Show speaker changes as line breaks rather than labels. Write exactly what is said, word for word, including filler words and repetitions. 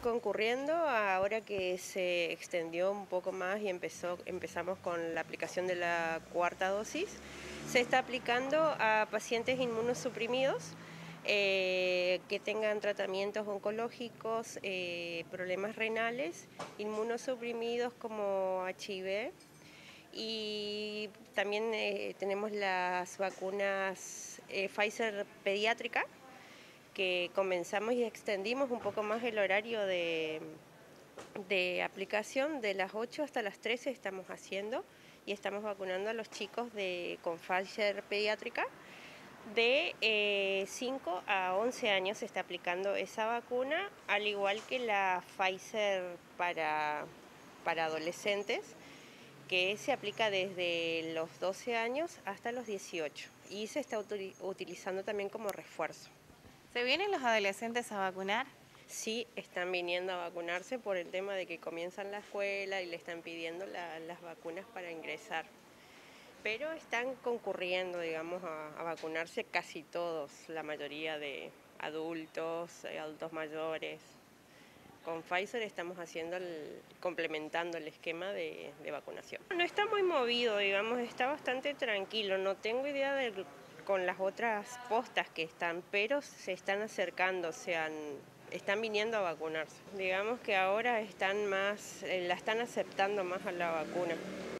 concurriendo ahora que se extendió un poco más y empezó, empezamos con la aplicación de la cuarta dosis. Se está aplicando a pacientes inmunosuprimidos eh, que tengan tratamientos oncológicos, eh, problemas renales, inmunosuprimidos como H I V. Y también eh, tenemos las vacunas eh, Pfizer pediátrica, que comenzamos y extendimos un poco más el horario de, de aplicación. De las ocho hasta las trece estamos haciendo y estamos vacunando a los chicos de, con Pfizer pediátrica. De eh, cinco a once años se está aplicando esa vacuna, al igual que la Pfizer para, para adolescentes, que se aplica desde los doce años hasta los dieciocho y se está utilizando también como refuerzo.
¿Se vienen los adolescentes a vacunar?
Sí, están viniendo a vacunarse por el tema de que comienzan la escuela y le están pidiendo la, las vacunas para ingresar. Pero están concurriendo, digamos, a, a vacunarse casi todos, la mayoría de adultos, eh, adultos mayores. Con Pfizer estamos haciendo el, complementando el esquema de, de vacunación. No está muy movido, digamos, está bastante tranquilo. No tengo idea de con las otras postas que están, pero se están acercando, o sea, están viniendo a vacunarse. Digamos que ahora están más, eh, la están aceptando más a la vacuna.